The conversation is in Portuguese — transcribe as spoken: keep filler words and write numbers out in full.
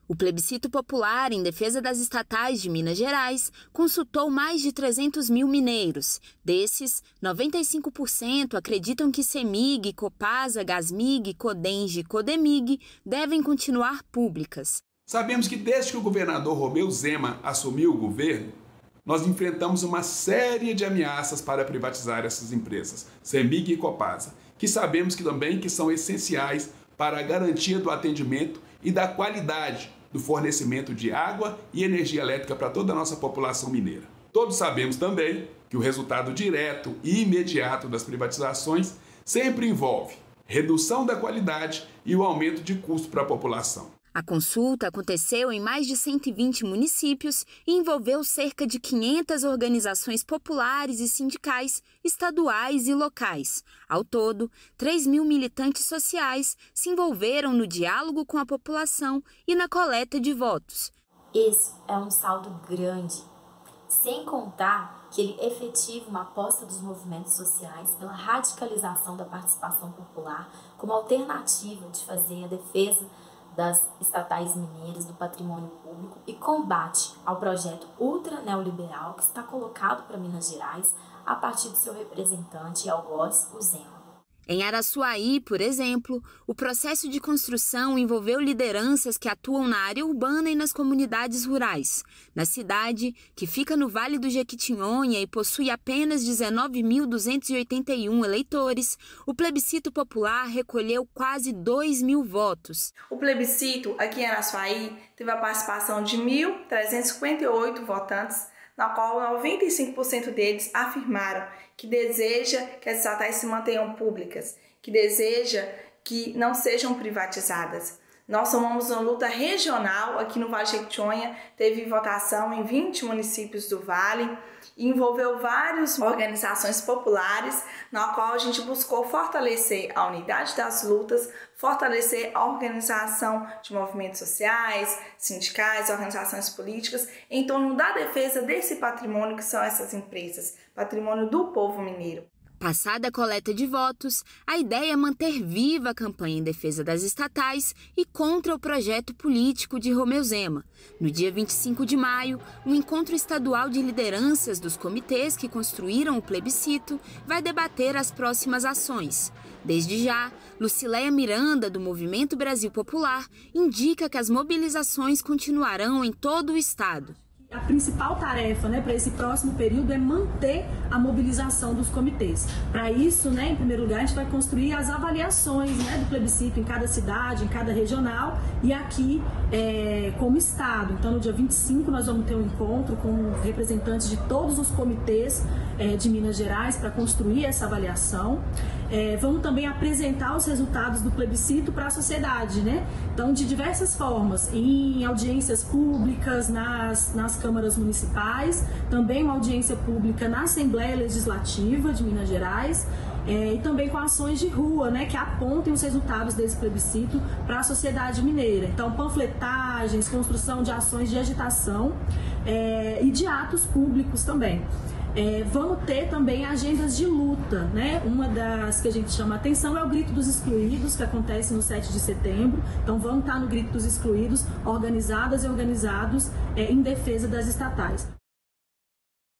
O plebiscito popular em defesa das estatais de Minas Gerais consultou mais de trezentos mil mineiros. Desses, noventa e cinco por cento acreditam que CEMIG, Copasa, Gasmig, Codenge e Codemig devem continuar públicas. Sabemos que desde que o governador Romeu Zema assumiu o governo, nós enfrentamos uma série de ameaças para privatizar essas empresas, CEMIG e Copasa, que sabemos que também que são essenciais para a garantia do atendimento e da qualidade do fornecimento de água e energia elétrica para toda a nossa população mineira. Todos sabemos também que o resultado direto e imediato das privatizações sempre envolve redução da qualidade e o aumento de custo para a população. A consulta aconteceu em mais de cento e vinte municípios e envolveu cerca de quinhentas organizações populares e sindicais, estaduais e locais. Ao todo, três mil militantes sociais se envolveram no diálogo com a população e na coleta de votos. Esse é um saldo grande, sem contar que ele efetiva uma aposta dos movimentos sociais pela radicalização da participação popular como alternativa de fazer a defesa das estatais mineiras, do patrimônio público e combate ao projeto ultra-neoliberal que está colocado para Minas Gerais a partir do seu representante, algoz, o Zema. Em Araçuaí, por exemplo, o processo de construção envolveu lideranças que atuam na área urbana e nas comunidades rurais. Na cidade, que fica no Vale do Jequitinhonha e possui apenas dezenove mil duzentos e oitenta e um eleitores, o plebiscito popular recolheu quase dois mil votos. O plebiscito aqui em Araçuaí teve a participação de mil trezentos e cinquenta e oito votantes, na qual noventa e cinco por cento deles afirmaram que deseja que as estatais se mantenham públicas, que deseja que não sejam privatizadas. Nós somamos uma luta regional aqui no Vale do Jequitinhonha, teve votação em vinte municípios do Vale e envolveu várias organizações populares, na qual a gente buscou fortalecer a unidade das lutas, fortalecer a organização de movimentos sociais, sindicais, organizações políticas, em torno da defesa desse patrimônio que são essas empresas, patrimônio do povo mineiro. Passada a coleta de votos, a ideia é manter viva a campanha em defesa das estatais e contra o projeto político de Romeu Zema. No dia vinte e cinco de maio, o encontro estadual de lideranças dos comitês que construíram o plebiscito vai debater as próximas ações. Desde já, Lucileia Miranda, do Movimento Brasil Popular, indica que as mobilizações continuarão em todo o estado. A principal tarefa, né, para esse próximo período é manter a mobilização dos comitês. Para isso, né, em primeiro lugar, a gente vai construir as avaliações, né, do plebiscito em cada cidade, em cada regional e aqui é, como estado. Então, no dia vinte e cinco, nós vamos ter um encontro com representantes de todos os comitês é, de Minas Gerais para construir essa avaliação. É, vamos também apresentar os resultados do plebiscito para a sociedade, né? Então, de diversas formas, em audiências públicas, nas, nas câmaras municipais, também uma audiência pública na Assembleia Legislativa de Minas Gerais, é, e também com ações de rua, né, que apontem os resultados desse plebiscito para a sociedade mineira. Então, panfletagens, construção de ações de agitação é, e de atos públicos também. É, vamos ter também agendas de luta, né? Uma das que a gente chama atenção é o Grito dos Excluídos, que acontece no sete de setembro. Então vamos estar no Grito dos Excluídos, organizadas e organizados é, em defesa das estatais.